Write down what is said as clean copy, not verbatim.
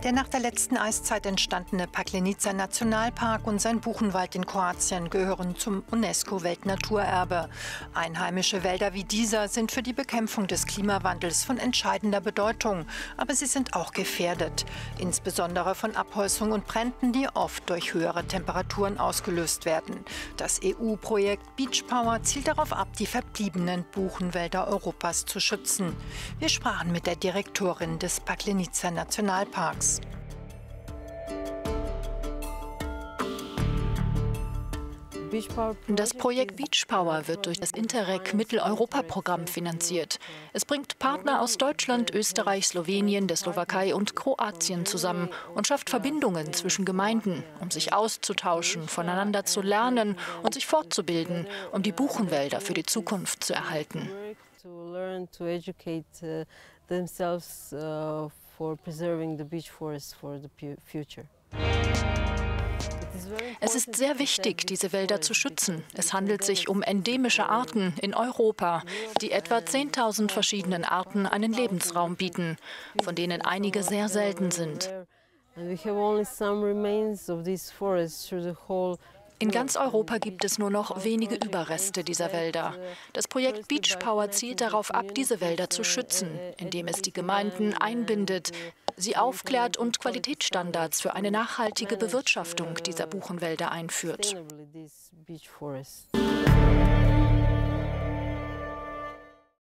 Der nach der letzten Eiszeit entstandene Paklenica-Nationalpark und sein Buchenwald in Kroatien gehören zum UNESCO-Weltnaturerbe. Einheimische Wälder wie dieser sind für die Bekämpfung des Klimawandels von entscheidender Bedeutung. Aber sie sind auch gefährdet, insbesondere von Abholzung und Bränden, die oft durch höhere Temperaturen ausgelöst werden. Das EU-Projekt Beach Power zielt darauf ab, die verbliebenen Buchenwälder Europas zu schützen. Wir sprachen mit der Direktorin des Paklenica-Nationalparks. Das Projekt Beach Power wird durch das Interreg Mitteleuropa-Programm finanziert. Es bringt Partner aus Deutschland, Österreich, Slowenien, der Slowakei und Kroatien zusammen und schafft Verbindungen zwischen Gemeinden, um sich auszutauschen, voneinander zu lernen und sich fortzubilden, um die Buchenwälder für die Zukunft zu erhalten. Es ist sehr wichtig, diese Wälder zu schützen. Es handelt sich um endemische Arten in Europa, die etwa 10.000 verschiedenen Arten einen Lebensraum bieten, von denen einige sehr selten sind. In ganz Europa gibt es nur noch wenige Überreste dieser Wälder. Das Projekt Beach Power zielt darauf ab, diese Wälder zu schützen, indem es die Gemeinden einbindet, sie aufklärt und Qualitätsstandards für eine nachhaltige Bewirtschaftung dieser Buchenwälder einführt.